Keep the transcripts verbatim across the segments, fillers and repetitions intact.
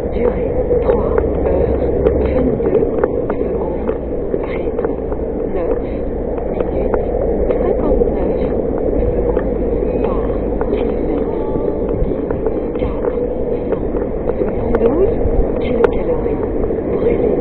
Durée trois heures vingt-deux secondes. Rythme neuf minutes cinquante-neuf secondes par kilomètre. quatre cent soixante-douze kilocalories brûlées.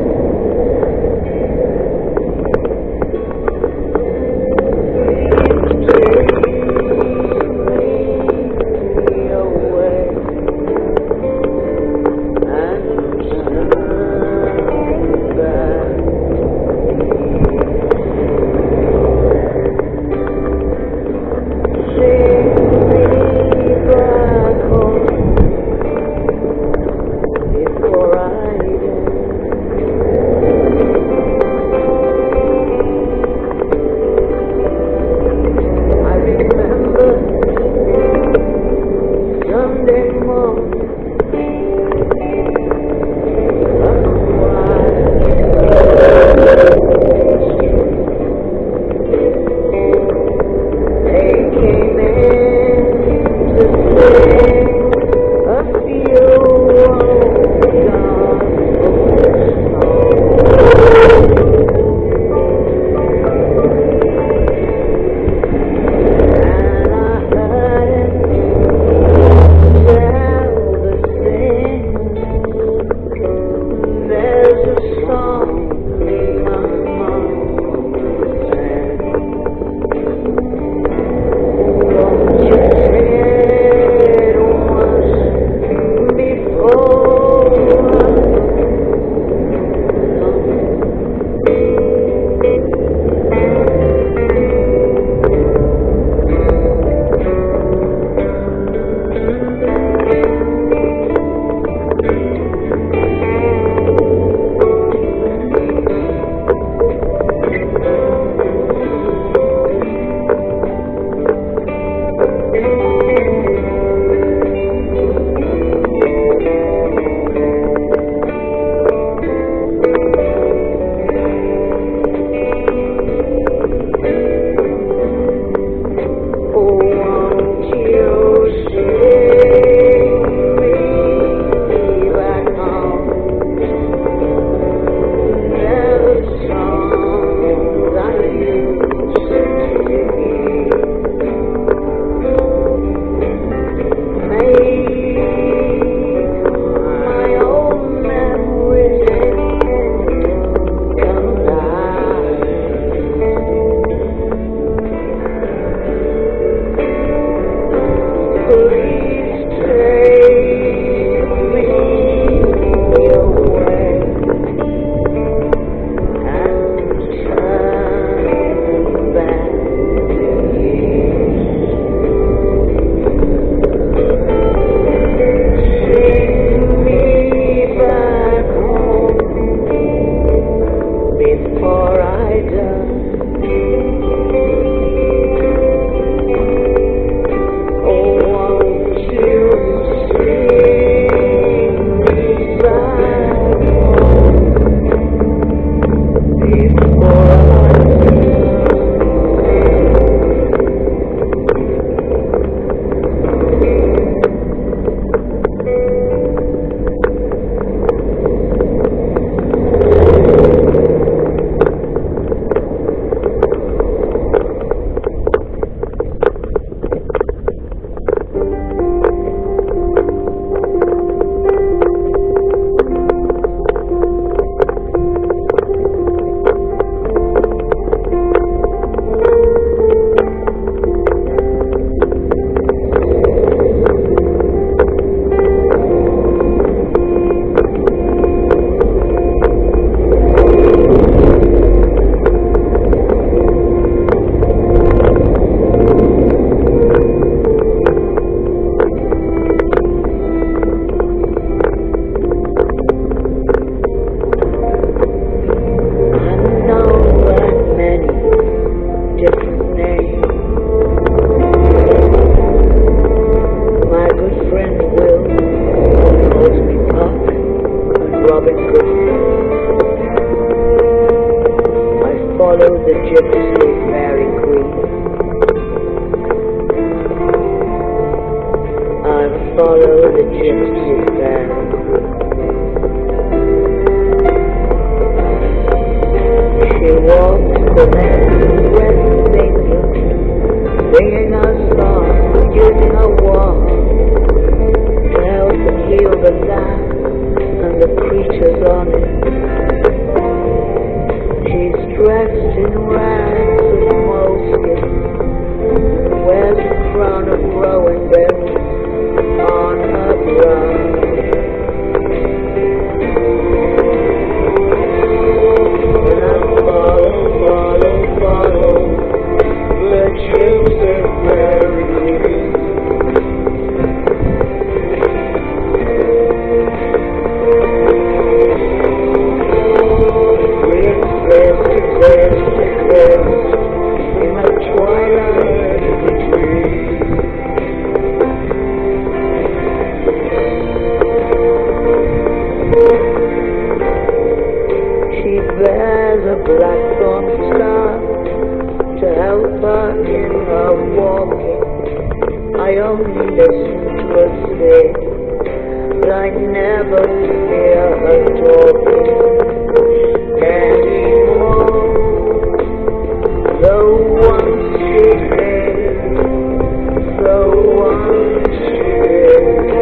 the gypsy fairy queen. I follow the gypsy fairy queen. I never hear her talking anymore. The one she is, the one she is.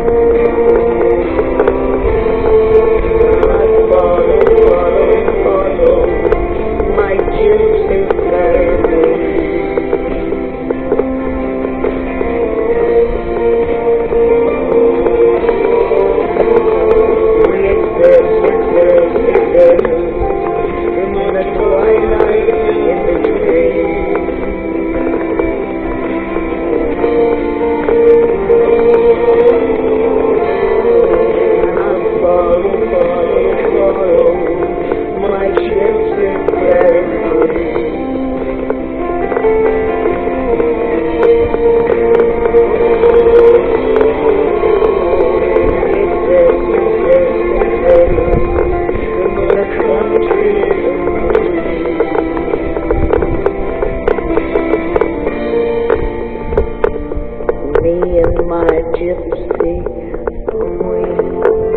I follow, follow, follow my gypsy family. Me and my gypsy queen.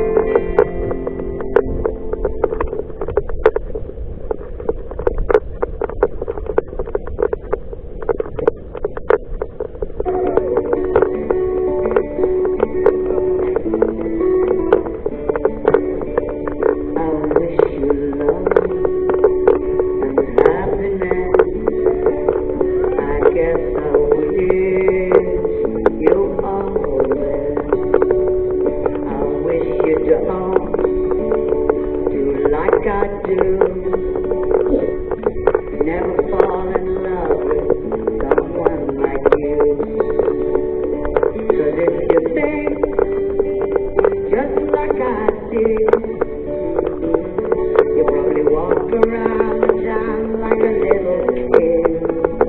I wish you love and happiness. I guess I wish you always. I wish you don't do like I do. Never fall in love with someone like you. 'Cause if you think just like I did, you probably walk around town like a little kid.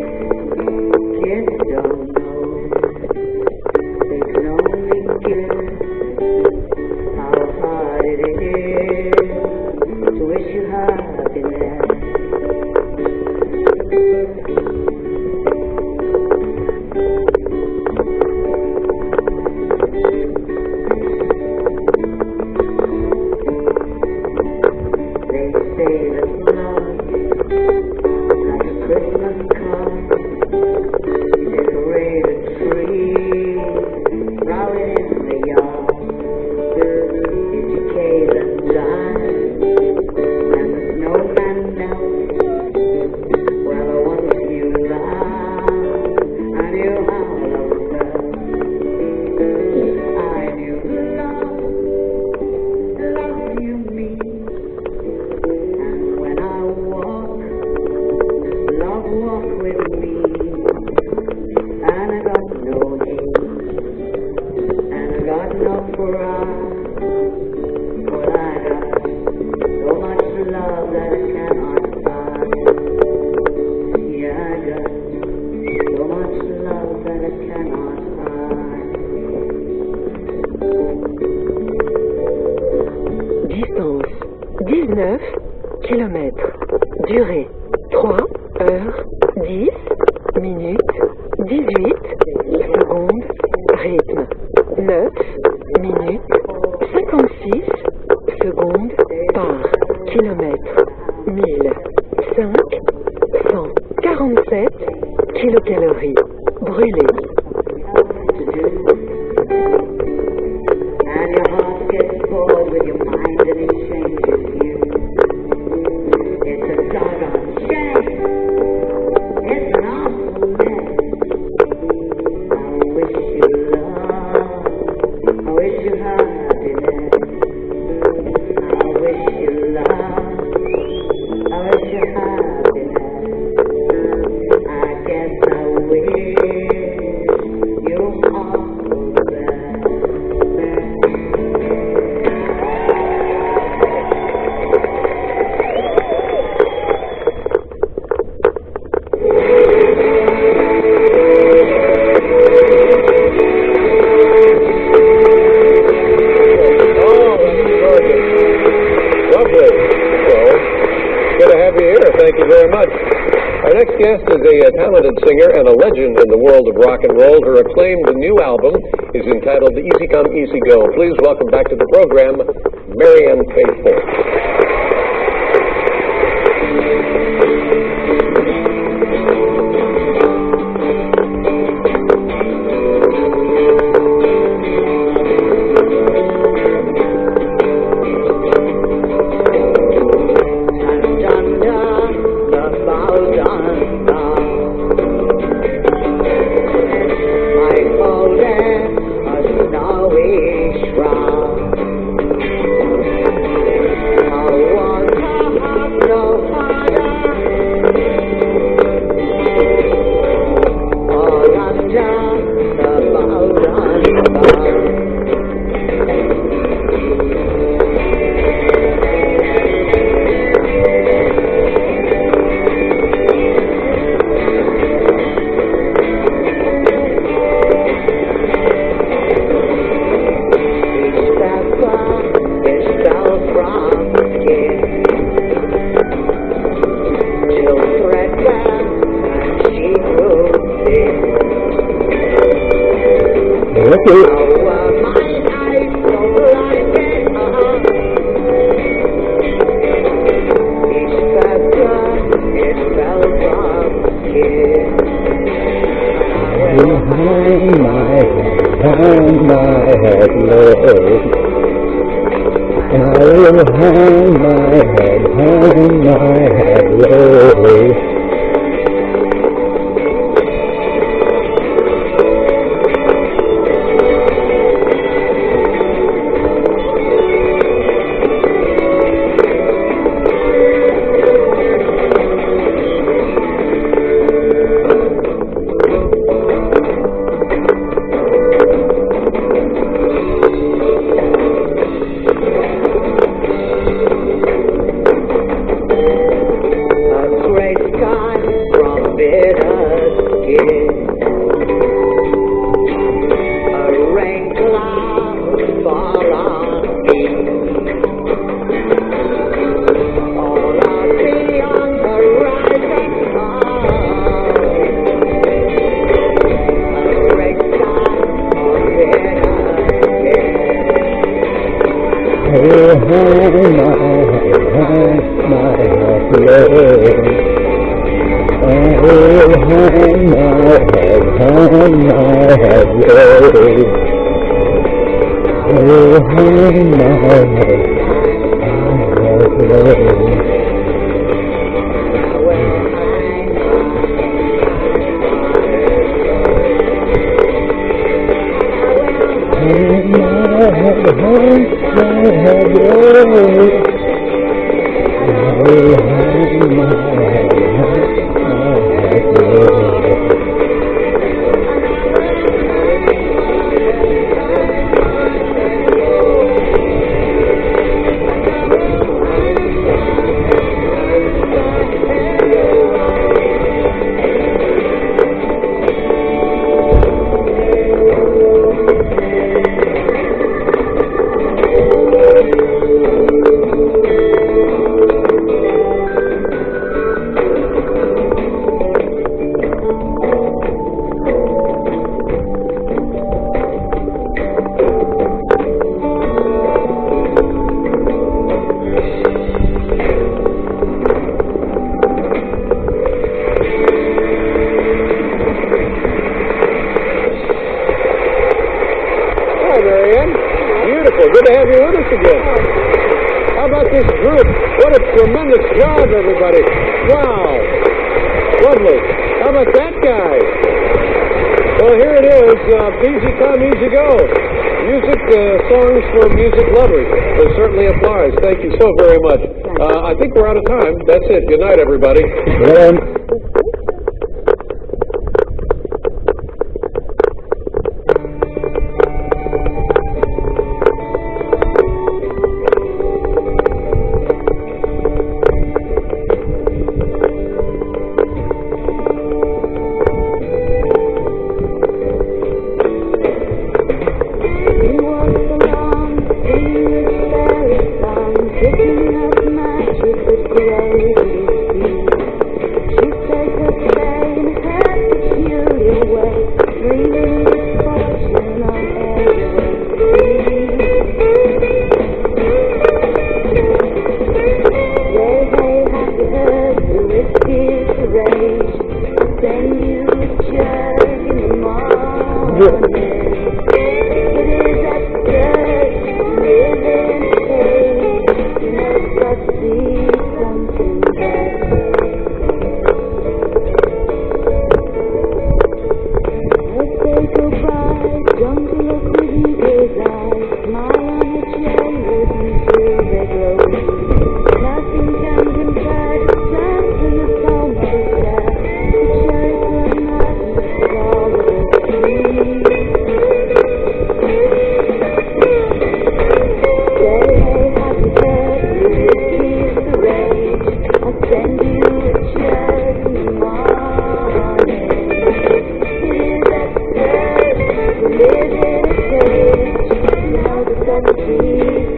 Kids don't know, they can only guess how hard it is to wish you happiness. They say that love is like a Christmas card. You decorate a tree, throw it in the yard. It decays and dies, and the snowman melts. Well, once you laugh, I knew how love felt. I knew love, love you mean. And when I walk, love walk with me. And I got no hate, and I got no pride. But I got so much love that I cannot buy. Yeah, I got so much love that I cannot hide. Distance dix-neuf kilomètres. Durée trois heures dix minutes dix-huit secondes. Rythme neuf minutes cinquante-six secondes par kilomètre. Mille cinq cent quarante-sept kilocalories brûlées. And your heart gets bored with your mind and it changes you. It's a doggone shame. It's an awful mess. I wish you love. I wish you happiness. I wish you love. I wish you happiness. I guess I wish you all the best. Thank you very much. Our next guest is a, a talented singer and a legend in the world of rock and roll. Her acclaimed new album is entitled Easy Come, Easy Go. Please welcome back to the program, Marianne Faithfull. Easy come, easy go. Music, uh, songs for music lovers. It certainly applies. Thank you so very much. Uh, I think we're out of time. That's it. Good night, everybody. Yeah. Dreaming of fortune on air. me.